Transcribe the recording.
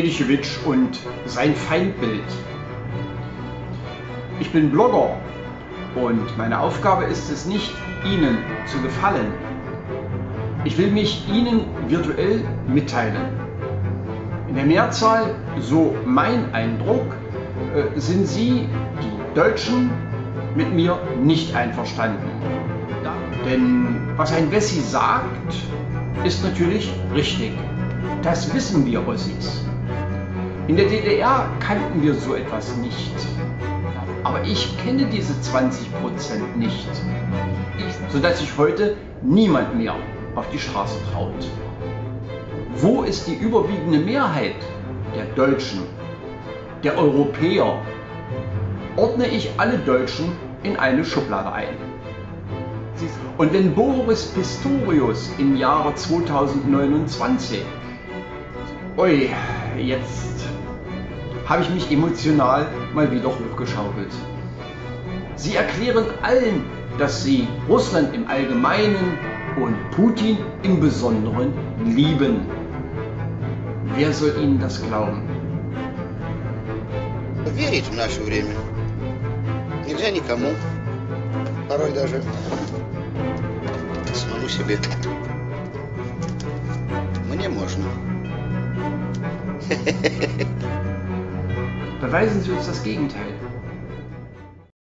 Medichewitsch und sein Feindbild. Ich bin Blogger und meine Aufgabe ist es nicht, Ihnen zu gefallen. Ich will mich Ihnen virtuell mitteilen. In der Mehrzahl, so mein Eindruck, sind Sie, die Deutschen, mit mir nicht einverstanden. Denn was ein Wessi sagt, ist natürlich richtig. Das wissen wir Ossis. In der DDR kannten wir so etwas nicht. Aber ich kenne diese 20% nicht, sodass sich heute niemand mehr auf die Straße traut. Wo ist die überwiegende Mehrheit der Deutschen, der Europäer? Ordne ich alle Deutschen in eine Schublade ein. Und wenn Boris Pistorius im Jahre 2029, ui, jetzt habe ich mich emotional mal wieder hochgeschaukelt. Sie erklären allen, dass sie Russland im Allgemeinen und Putin im Besonderen lieben. Wer soll Ihnen das glauben? Верить в наше время нельзя никому. Порой даже самому себе. Мне можно. Beweisen Sie uns das Gegenteil.